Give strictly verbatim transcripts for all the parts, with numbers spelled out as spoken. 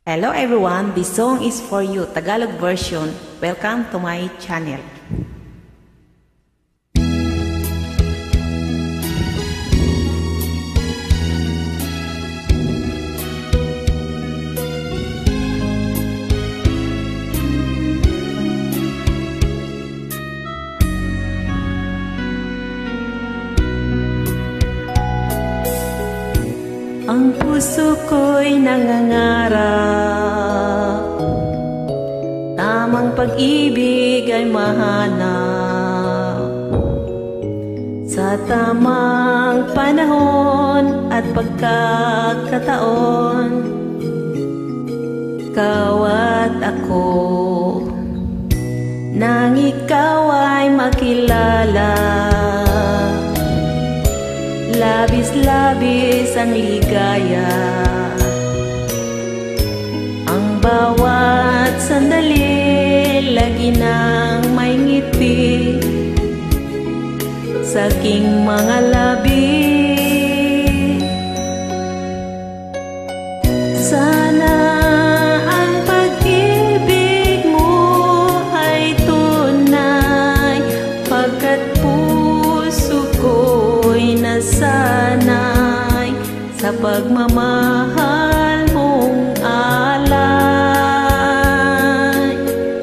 Hello everyone, this song is for you, Tagalog version. Welcome to my channel. Ang puso ko'y nangangarap, tamang pag-ibig ay mahanap sa tamang panahon at pagkakataon. Ikaw at ako, nang ikaw ay makilala, labis-labis ang ligaya. Ang bawat sandali, lagi nang may ngiti sa aking mga labi. Sana ang pag-ibig mo ay tunay, pagkat puso ko'y nasanay sa pagmamahal mong alay.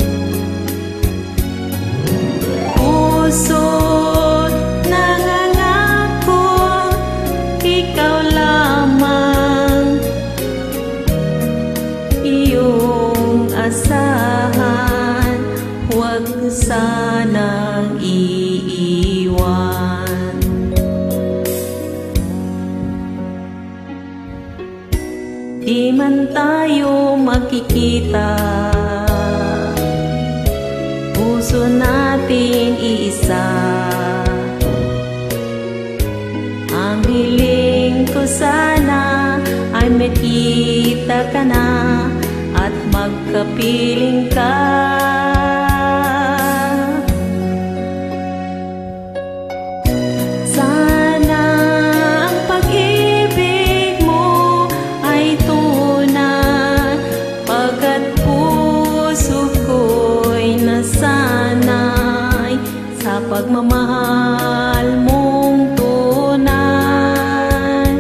Puso't nangangako, ikaw lamang iyong asahan, huwag sanang iiwan. Di man tayo makikita, puso natin iisa. Ang hiling ko sana ay makita ka na at magkapiling ka. Pagmamahal mong tunay,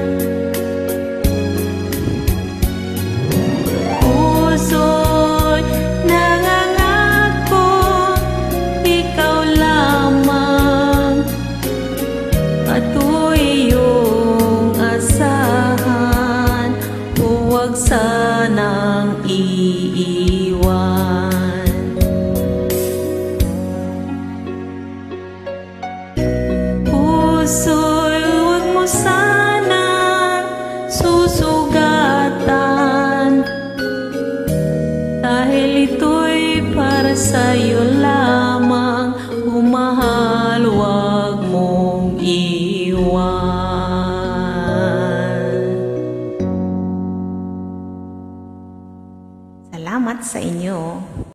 puso'y nangangako, ikaw lamang at ko'y iyong asahan, huwag sanang iiwan. Puso'y huwag mo sanang susugatan, dahil ito'y para sa'yo lamang. Humahal, huwag mong iwan. Salamat sa inyo.